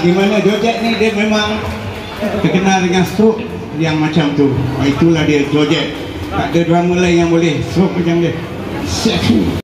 di mana Jojet ni dia memang terkenal dengan stroke yang macam tu. Itulah dia Jojet. Tak ada drama lain yang boleh stroke macam dia.